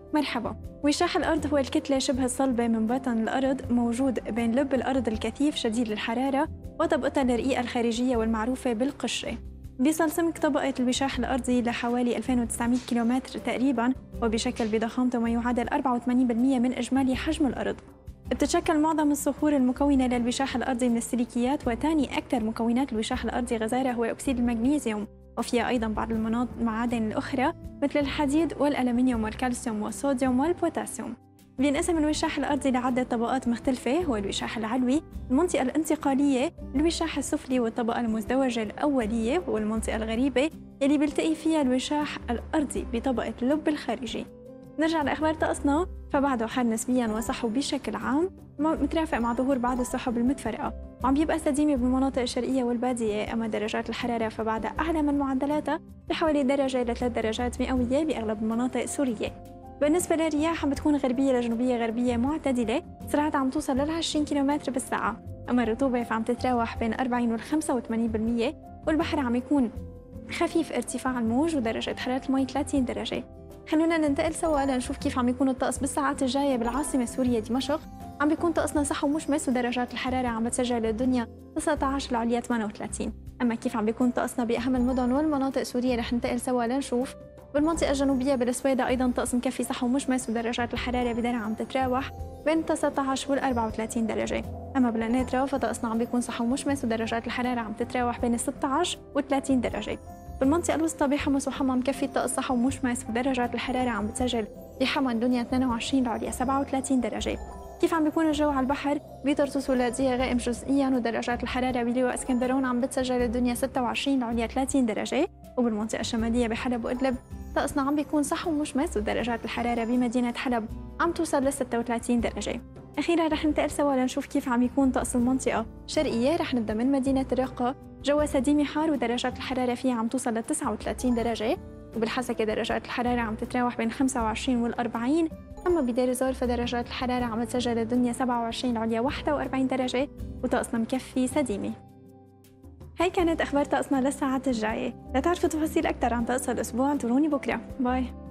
مرحبا. وشاح الأرض هو الكتلة شبه الصلبة من بطن الأرض موجود بين لب الأرض الكثيف شديد الحرارة وطبقتها الرقيقة الخارجية والمعروفة بالقشرة. بيصل سمك طبقة الوشاح الأرضي لحوالي 2900 كيلومتر تقريباً، وبشكل بضخامته ما يعادل 84% من إجمالي حجم الأرض. بتتشكل معظم الصخور المكونة للوشاح الأرضي من السيليكيات، وثاني أكثر مكونات الوشاح الأرضي غزارة هو أكسيد المغنيسيوم، وفيها أيضاً بعض المعادن الأخرى مثل الحديد والألمنيوم والكالسيوم والصوديوم والبوتاسيوم. بينقسم الوشاح الأرضي لعدة طبقات مختلفة، هو الوشاح العلوي، المنطقة الانتقالية، الوشاح السفلي، والطبقة المزدوجة الأولية، والمنطقة الغريبة يلي بيلتقي فيها الوشاح الأرضي بطبقة اللب الخارجي. نرجع لأخبار طقسنا، فبعده حار نسبياً وصحو بشكل عام مترافق مع ظهور بعض السحب المتفرقة، وعم بيبقى سديمة بالمناطق الشرقية والبادية. أما درجات الحرارة فبعدها أعلى من معدلاتها بحوالي درجة ل3 درجات مئوية بأغلب المناطق السورية. بالنسبة للرياح عم بتكون غربية لجنوبية غربية معتدلة، سرعتها عم توصل لل 20 كيلومتر بالساعة. أما الرطوبة فعم تتراوح بين 40 وال 85%، والبحر عم يكون خفيف ارتفاع الموج، ودرجة حرارة المي 30 درجة. خلونا ننتقل سوا لنشوف كيف عم يكون الطقس بالساعات الجاية بالعاصمة السورية دمشق. عم بيكون طقسنا صح ومشمس، ودرجات الحرارة عم بتسجل الدنيا 19 العليا 38. أما كيف عم بيكون طقسنا بأهم المدن والمناطق السورية رح ننتقل سوا لنشوف. بالمنطقة الجنوبية بالسويدة أيضاً طقس مكفي صح ومشمس، ودرجات الحرارة بدرعا عم تتراوح بين 19 وال 34 درجة. أما بالناترا فطقسنا عم بيكون صح ومشمس، ودرجات الحرارة عم تتراوح بين 16 و 30 درجة. بالمنطقة الوسطى بحمص وحما مكفي الطقس صح ومشمس، ودرجات الحرارة عم بتسجل بحما الدنيا 22 العليا 37 درجة. كيف عم بيكون الجو على البحر؟ بطرطوس واللاذقية غائم جزئياً، ودرجات الحرارة بلواء اسكندرون عم بتسجل الدنيا 26 العليا 30 درجة. وبالمنطقة الشمالية بحلب وإدلب طقسنا عم بيكون صح ومشمس، ودرجات الحرارة بمدينة حلب عم توصل ل 36 درجة. أخيراً رح ننتقل سوا لنشوف كيف عم يكون طقس المنطقة الشرقية. رح نبدأ من مدينة الرقة، جوها سديمي حار، ودرجات الحرارة فيها عم توصل ل 39 درجة. وبالحسكة درجات الحرارة عم تتراوح بين 25 وال 40. أما بدير الزور فدرجات الحرارة عم تسجل الدنيا 27 العليا 41 درجة، وطقسنا مكفي سديمي. هاي كانت أخبار طقسنا للساعات الجاية. لتعرفوا تفاصيل أكثر عن طقس الأسبوع انطروني بكرة. باي.